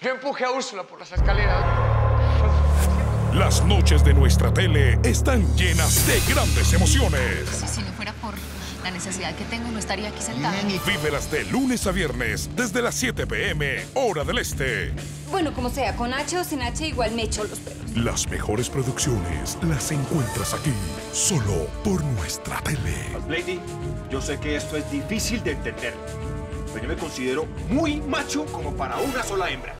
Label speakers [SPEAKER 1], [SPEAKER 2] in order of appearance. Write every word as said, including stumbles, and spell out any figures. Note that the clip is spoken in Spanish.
[SPEAKER 1] Yo empujé a Úrsula por las escaleras.
[SPEAKER 2] Las noches de nuestra tele están llenas de grandes emociones.
[SPEAKER 3] Si, si no fuera por la necesidad que tengo, no estaría aquí sentada.
[SPEAKER 2] Vívelas de lunes a viernes desde las siete p m hora del este.
[SPEAKER 4] Bueno, como sea, con H o sin H igual me echo los pelos.
[SPEAKER 2] Las mejores producciones las encuentras aquí, solo por nuestra tele.
[SPEAKER 5] Lady, yo sé que esto es difícil de entender, pero yo me considero muy macho como para una sola hembra.